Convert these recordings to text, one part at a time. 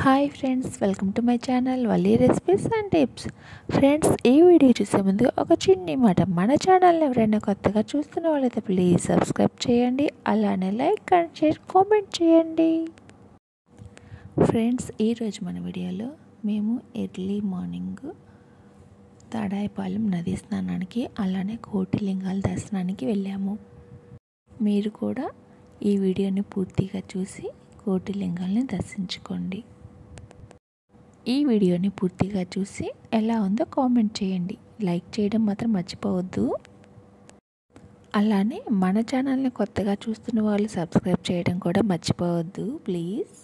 Hi friends, welcome to my channel Valli recipes and tips. Friends, ఈ video చూసే ముందు ఒక చిన్ని మాట, మన ఛానల్ని ఎవరైనా కొత్తగా చూస్తున్న వాళ్ళైతే ప్లీజ్ సబ్స్క్రైబ్ చేయండి, అలానే లైక్ అండ్ షేర్ కామెంట్ చేయండి. ఫ్రెండ్స్, ఈరోజు మన వీడియోలో మేము ఎర్లీ మార్నింగ్ తాడాయపాలెం నది స్నానానికి అలానే కోటిలింగాల దర్శనానికి వెళ్ళాము. మీరు కూడా ఈ వీడియోని పూర్తిగా చూసి కోటిలింగాల్ని దర్శించుకోండి. ఈ వీడియోని పూర్తిగా చూసి ఎలా ఉందో కామెంట్ చేయండి. లైక్ చేయడం మాత్రం మర్చిపోవద్దు. అలానే మన ఛానల్ని కొత్తగా చూస్తున్న వాళ్ళు సబ్స్క్రైబ్ చేయడం కూడా మర్చిపోవద్దు ప్లీజ్.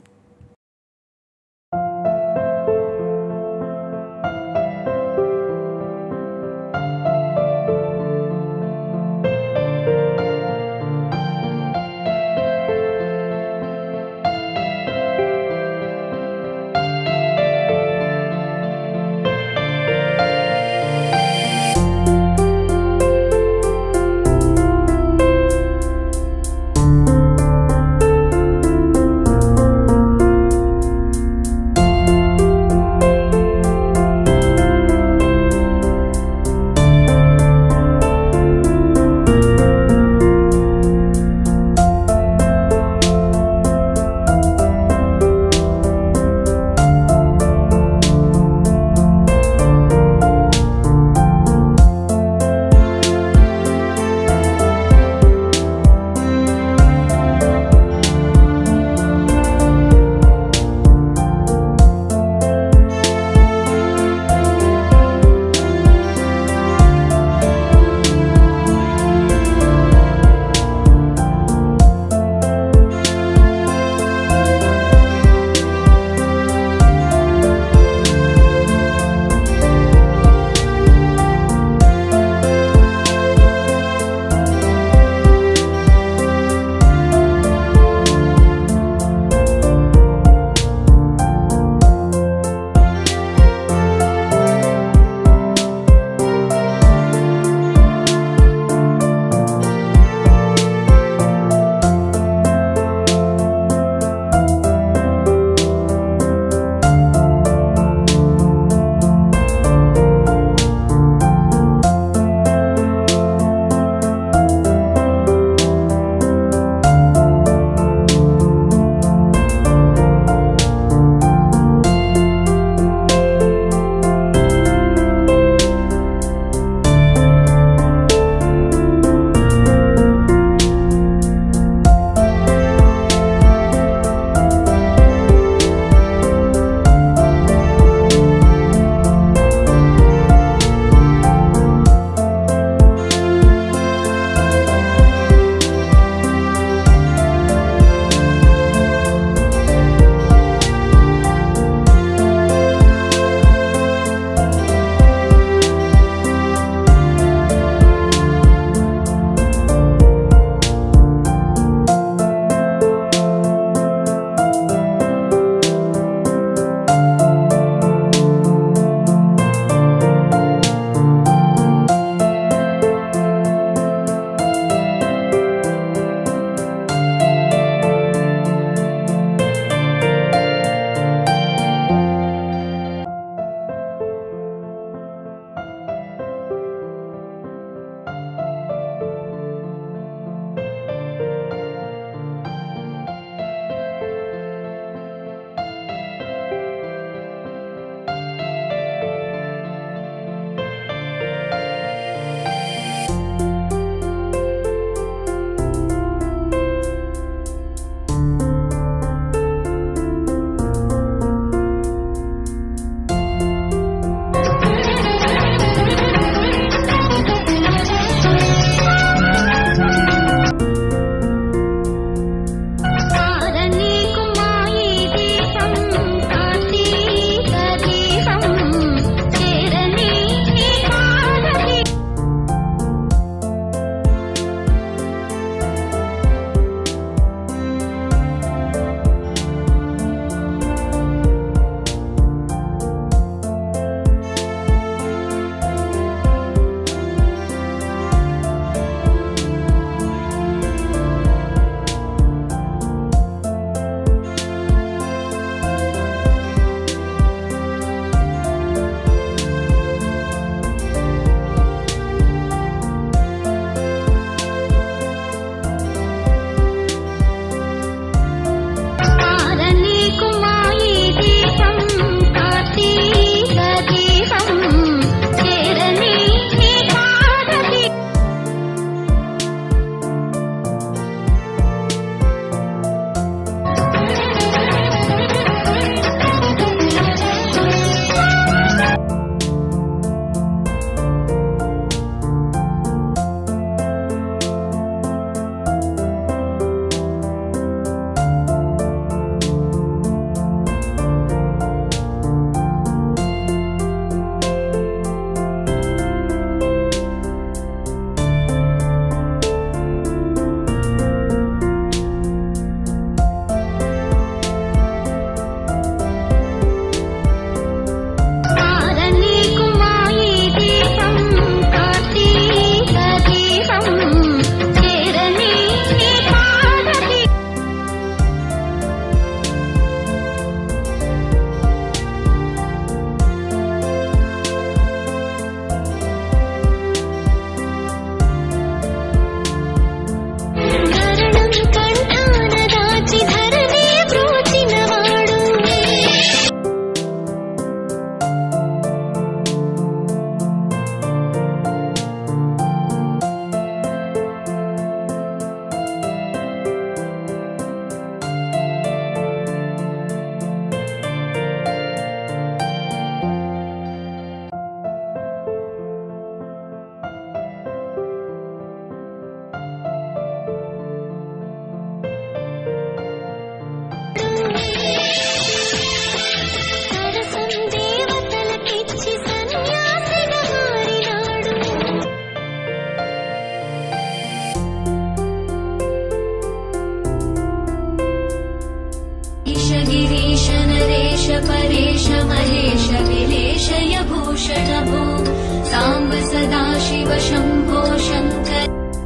गिरीश नरेश परेश महेश विलेशय भूषण भो साम्ब सदाशिव शम्भो शङ्कर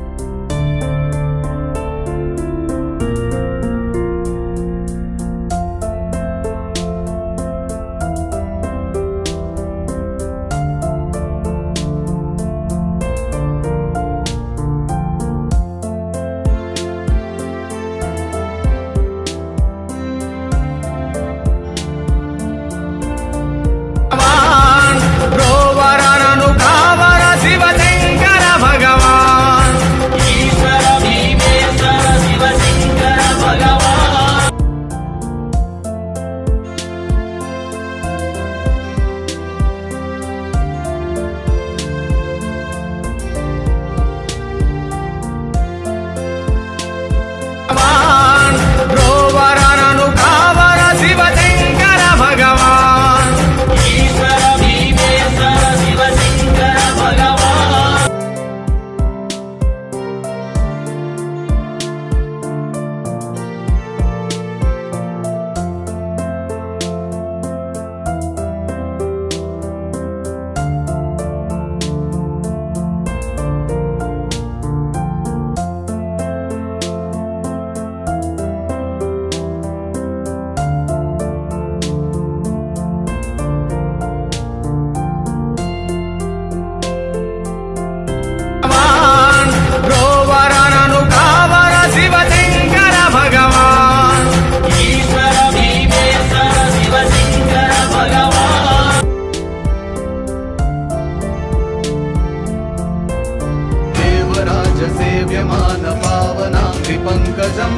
पंकजं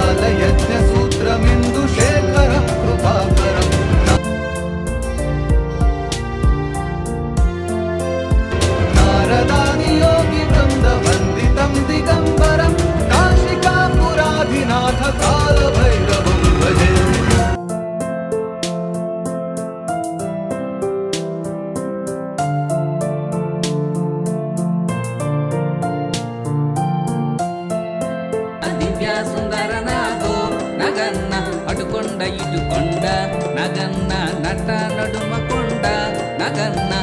ध्यानयज्ञसूत्रमिन्दुशेखरं कृपाकरम् नारदादि योगिवृन्दवन्दितं दिगम्बरं काशिकापुराधिनाथ कालभैरवं भजे। సుందరనాథో నగన్న అటుకొండ ఇటుకొండ నగన్న నట నడుమకొండ నగన్న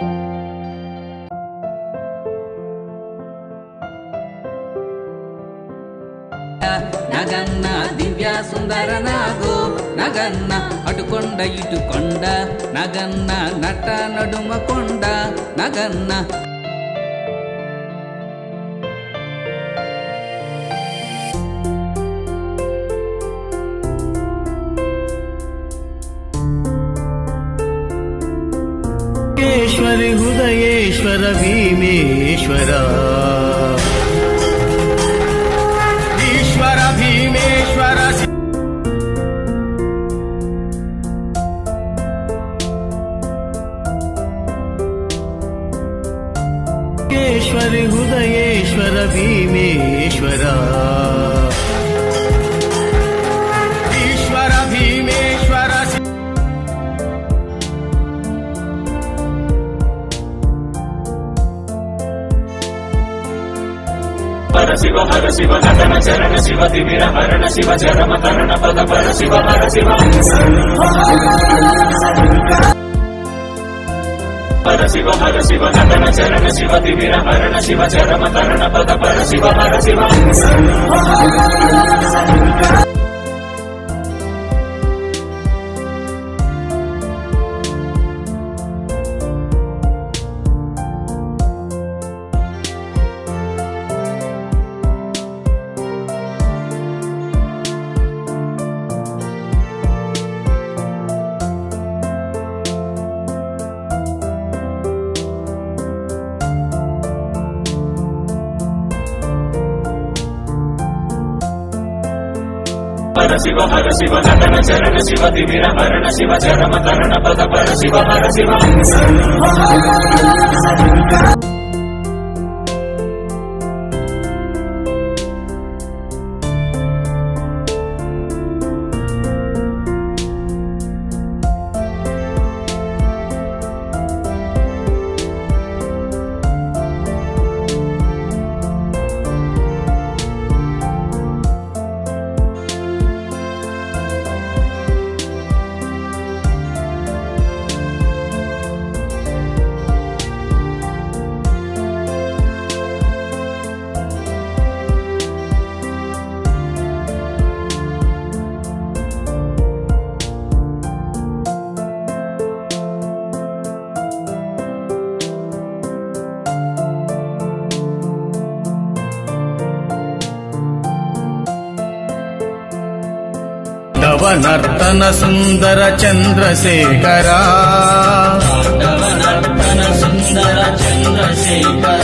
నగన్న దివ్య సుందరనాథో నగన్న అటుకొండ ఇటుకొండ నగన్న నట నడుమకొండ నగన్న ईश्वरि हृदयेश्वर भीमेश्वर ईश्वर भीमेश्वर ईश्वरि हृदयेश्वर भीमेश्वर ईश्वर भीमेश्वर हर शिव नटन चरण शिव तिमिर हरण शिव चरम तरण पद पर शिव हर शिव हर शिव नटन चरण शिव तिमिर हरण शिव चरम तरण पद पर शिव हर शिव हर शिव नटन चरण शिव तिमिर हरण शिव चरम तरण पद पर शिव हर शिव నర్తన సుందర చంద్రశేఖరా తాండవ నర్తన సుందర చంద్రశేఖర